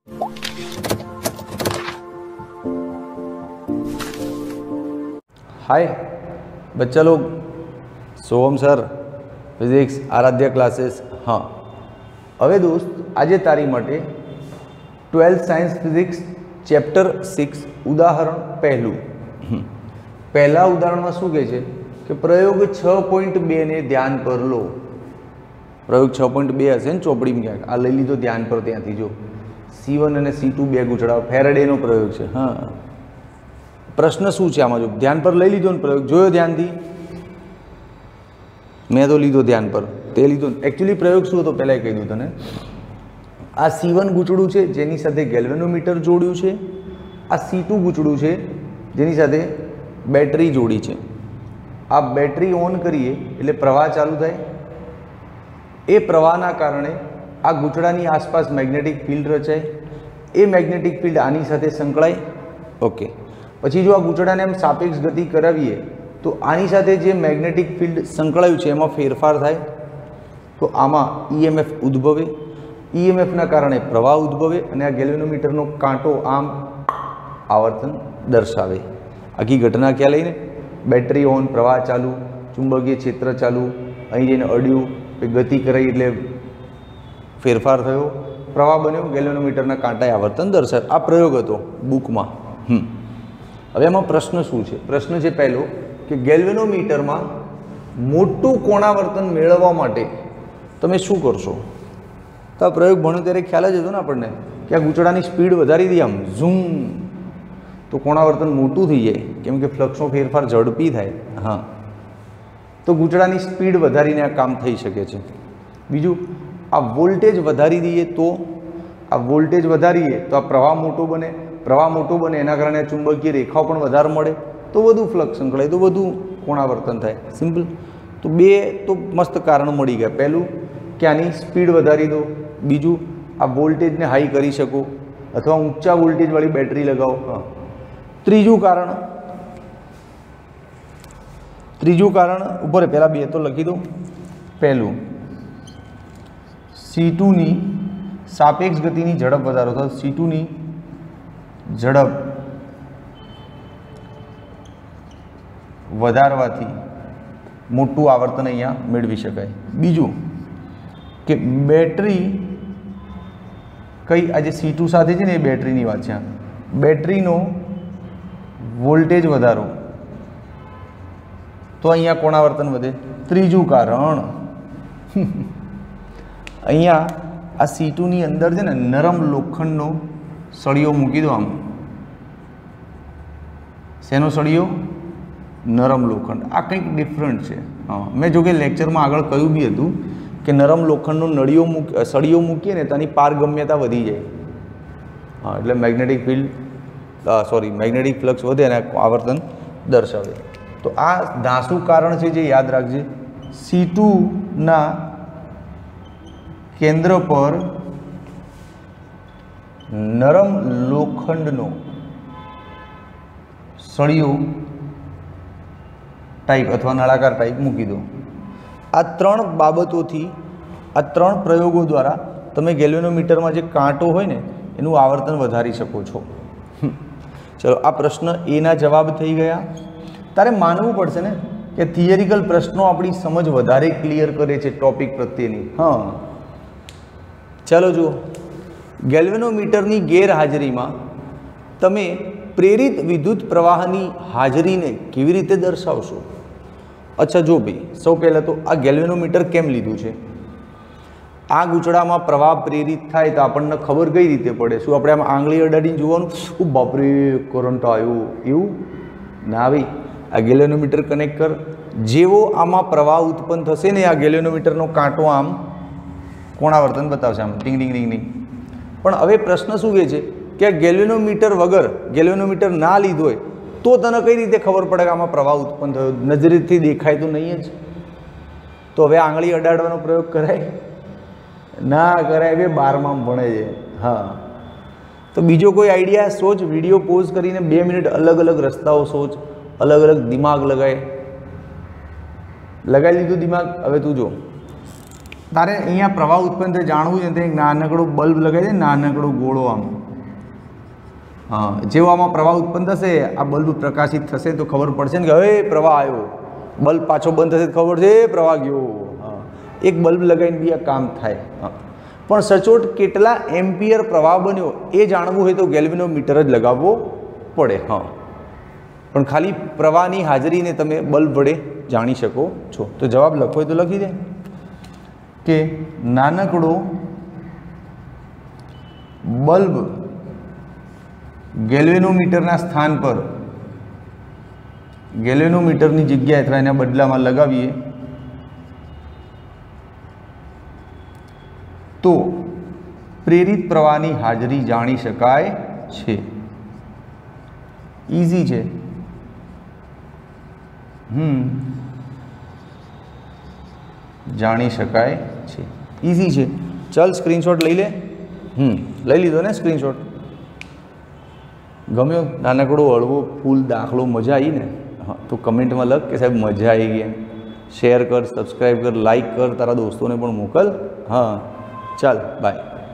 हाय बच्चा लोग, Soham sir physics Aaradhya classes. हाँ, હવે દોસ્ત આજે તારી માટે 12th સાયન્સ ફિઝિક્સ ચેપ્ટર 6 ઉદાહરણ પહેલું। પહેલા ઉદાહરણમાં શું કહે છે કે પ્રયોગ 6.2 ને ધ્યાન પર લો। પ્રયોગ 6.2 હશે ને ચોપડીમાં ક્યાંક, આ લઈ લીધો ધ્યાન પર, ત્યાંથી જો C1 અને C2 બે ગુચડાઓ, ફેરાડેનો પ્રયોગ છે। હા, પ્રશ્ન શું છે આમાં? જો ધ્યાન પર લઈ લીધો ને પ્રયોગ, જોયો ધ્યાનથી? મેં તો લીધો ધ્યાન પર, તે લીધો। એકચ્યુઅલી પ્રયોગ શું હતો પહેલાં કહી દઉં તને। આ C1 ગૂંચડું છે જેની સાથે ગેલ્વેનોમીટર જોડ્યું છે, આ C2 ગૂંચડું છે જેની સાથે બેટરી જોડી છે। આ બેટરી ઓન કરીએ એટલે પ્રવાહ ચાલુ થાય। એ પ્રવાહના કારણે આ ગૂંચડાની આસપાસ મેગ્નેટિક ફિલ્ડ રચાય। એ મેગ્નેટિક ફિલ્ડ આની સાથે સંકળાય। ઓકે, પછી જો આ ગૂંચડાને એમ સાપેક્ષ ગતિ કરાવીએ તો આની સાથે જે મેગ્નેટિક ફિલ્ડ સંકળાયું છે એમાં ફેરફાર થાય, તો આમાં EMF ઉદ્ભવે। EMFના કારણે પ્રવાહ ઉદ્ભવે અને આ ગેલ્વેનોમીટરનો કાંટો આમ આવર્તન દર્શાવે। આખી ઘટના ખ્યાલ લઈને બેટરી ઓન, પ્રવાહ ચાલુ, ચુંબકીય ક્ષેત્ર ચાલુ, અહીં જઈને અડ્યું, ગતિ કરાઈ એટલે ફેરફાર થયો, પ્રવાહ બન્યો, ગેલ્વેનોમીટરના કાંટાએ આવર્તન દર્શાવે। આ પ્રયોગ હતો બુકમાં। હવે એમાં પ્રશ્ન શું છે? પ્રશ્ન છે પહેલો કે ગેલ્વેનોમીટરમાં મોટું કોણાવર્તન મેળવવા માટે તમે શું કરશો? તો આ પ્રયોગ ભણ્યો ત્યારે ખ્યાલ જ હતો ને આપણને કે આ ગૂંચડાની સ્પીડ વધારી દઈએ આમ ઝૂમ, તો કોણાવર્તન મોટું થઈ જાય, કેમ કે ફ્લક્સનો ફેરફાર ઝડપી થાય। હા, તો ગૂંચડાની સ્પીડ વધારીને આ કામ થઈ શકે છે। બીજું, આ વોલ્ટેજ વધારી દઈએ તો આ વોલ્ટેજ વધારીએ તો આ પ્રવાહ મોટો બને, પ્રવાહ મોટો બને એના કારણે ચુંબકીય રેખાઓ પણ વધારે મળે, તો વધુ ફ્લક્સ સંકળાય, તો વધુ કોણાવર્તન થાય। સિમ્પલ। તો બે તો મસ્ત કારણ મળી ગયા। પહેલું કે આની સ્પીડ વધારી દો, બીજું આ વોલ્ટેજને હાઈ કરી શકો અથવા ઊંચા વોલ્ટેજવાળી બેટરી લગાવો। હા, ત્રીજું કારણ ઉપર પહેલાં બે તો લખી દો। પહેલું, C2ની સાપેક્ષ ગતિની ઝડપ વધારો થાય, C2ની ઝડપ વધારવાથી મોટું આવર્તન અહીંયા મેળવી શકાય। બીજું કે બેટરી કઈ, આજે C2 સાથે છે ને એ બેટરીની વાત છે, બેટરીનો વોલ્ટેજ વધારો તો અહીંયા કોણાવર્તન વધે। ત્રીજું કારણ, અહીંયા આ C2ની અંદર છે ને નરમ લોખંડનો સળિયો મૂકી દો આમ। શેનો સળિયો? નરમ લોખંડ। આ કંઈક ડિફરન્ટ છે। હા, મેં જો કે લેક્ચરમાં આગળ કહ્યું બી હતું કે નરમ લોખંડનો સળિયો મૂકીએ ને તેની પારગમ્યતા વધી જાય। હા, એટલે મેગ્નેટિક ફ્લક્સ વધે અને આવર્તન દર્શાવે। તો આ ધાસુ કારણ છે જે યાદ રાખજે। C2ના કેન્દ્ર પર નરમ લોખંડનો સળિયો ટાઈપ અથવા નળાકાર ટાઈપ મૂકી દો। આ ત્રણ બાબતોથી, આ ત્રણ પ્રયોગો દ્વારા તમે ગેલ્વેનોમીટરમાં જે કાંટો હોય ને એનું આવર્તન વધારી શકો છો। ચલો, આ પ્રશ્ન એના જવાબ થઈ ગયા। તારે માનવું પડશે ને કે થિયરિકલ પ્રશ્નો આપણી સમજ વધારે ક્લિયર કરે છે ટોપિક પ્રત્યેની। હા, ચાલો જુઓ, ગેલ્વેનોમીટરની ગેરહાજરીમાં તમે પ્રેરિત વિદ્યુત પ્રવાહની હાજરીને કેવી રીતે દર્શાવશો? અચ્છા, જો ભાઈ, સૌ પહેલાં તો આ ગેલ્વેનોમીટર કેમ લીધું છે? આ ગૂંચડામાં પ્રવાહ પ્રેરિત થાય તો આપણને ખબર કઈ રીતે પડે? શું આપણે આમ આંગળી અડાડીને જોવાનું, ઓ બાપરે કરંટ આવ્યો, એવું ના ભાઈ। આ ગેલ્વેનોમીટર કનેક્ટ કર, જેવો આમાં પ્રવાહ ઉત્પન્ન થશે ને આ ગેલ્વેનોમીટરનો કાંટો આમ કોણાવર્તન બતાવશે, આમ ટીંગ ટીંગ ટીંગ ટીંગ। પણ હવે પ્રશ્ન શું કહે છે કે આ ગેલ્વેનોમીટર વગર, ગેલ્વેનોમીટર ના લીધો હોય તો તને કઈ રીતે ખબર પડે કે આમાં પ્રવાહ ઉત્પન્ન થયો? નજરેથી દેખાય તો નહીં જ। તો હવે આંગળી અડાડવાનો પ્રયોગ કરાય? ના કરાય, બે 12માં ભણે છે। હા, તો બીજો કોઈ આઈડિયા સોચ, વિડીયો પોઝ કરીને 2 મિનિટ અલગ અલગ રસ્તાઓ સોચ, અલગ અલગ દિમાગ લગાવી લીધું દિમાગ? હવે તું જો, તારે અહીંયા પ્રવાહ ઉત્પન્ન થાય જાણવું છે, એક નાનકડો બલ્બ લગાવી દે, નાનકડો ગોળો આમ, હા, જેવો આમાં પ્રવાહ ઉત્પન્ન થશે, આ બલ્બ પ્રકાશિત થશે તો ખબર પડશે ને કે હવે પ્રવાહ આવ્યો. બલ્બ પાછો બંધ થશે તો ખબર છે પ્રવાહ ગયો. હા, એક બલ્બ લગાવીને બી આ કામ થાય. હા, પણ સચોટ કેટલા એમ્પિયર પ્રવાહ બન્યો એ જાણવું હોય તો ગેલ્વેનોમીટર જ લગાવવો પડે. હા, પણ ખાલી પ્રવાહની હાજરીને તમે બલ્બ વડે જાણી શકો છો. તો જવાબ લખો હોય તો લખી દે કે નાનકડો બલ્બ ગેલ્વેનોમીટરના સ્થાન પર, ગેલ્વેનોમીટરની જગ્યાએ અથવા એના બદલામાં લગાવીએ તો પ્રેરિત પ્રવાહની હાજરી જાણી શકાય છે. ઇઝી છે. જાણી શકાય છે, ઇઝી છે. ચાલ સ્ક્રીનશોટ લઈ લે. લઈ લીધો ને સ્ક્રીનશોટ? ગમ્યો નાનકડો હળવો ફૂલ દાખલો? મજા આવી ને? હા, તો કમેન્ટમાં લખ કે સાહેબ મજા આવી ગઈ. શેર કર, સબસ્ક્રાઈબ કર, લાઈક કર, તારા દોસ્તોને પણ મોકલ. હા, ચાલ બાય.